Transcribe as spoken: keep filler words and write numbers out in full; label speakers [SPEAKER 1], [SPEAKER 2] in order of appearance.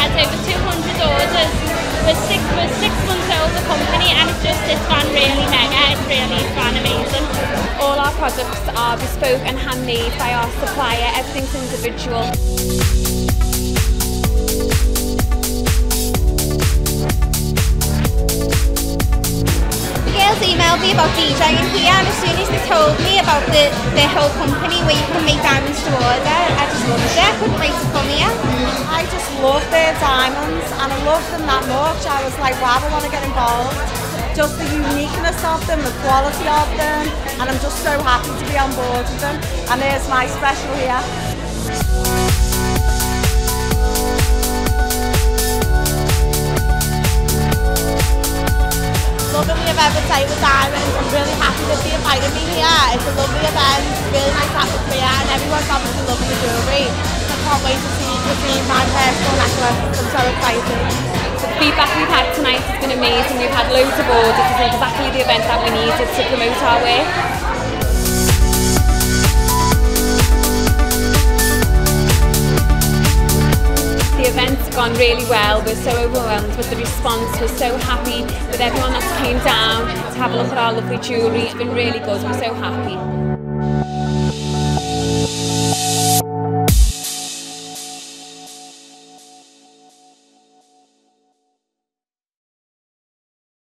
[SPEAKER 1] had over two hundred orders. We're six, we're six months old, the company, and it's just, it's gone really mega. It's really gone amazing.
[SPEAKER 2] All our products are bespoke and handmade by our supplier. Everything's individual.
[SPEAKER 3] Emailed me about DJing here, and as soon as they told me about the, the whole company where you can make diamonds to order, I just loved it. I couldn't wait to come here.
[SPEAKER 4] I just love their diamonds and I love them that much. I was like, wow, I want to get involved. Just the uniqueness of them, the quality of them, and I'm just so happy to be on board with them. And there's my special here.
[SPEAKER 3] Loving the event with Table Diamonds. I'm really happy that they invited me here. It's a lovely event, really nice atmosphere, and everyone's obviously loving the jewellery. I can't wait to see, to see my personal necklace. I'm so excited.
[SPEAKER 2] The feedback we've had tonight has been amazing. We've had loads of orders. It's exactly the event that we needed to promote our work. The event's gone really well. We're so overwhelmed with the response. We're so happy with everyone that's came down to have a look at our lovely jewellery. It's been really good. We're so happy.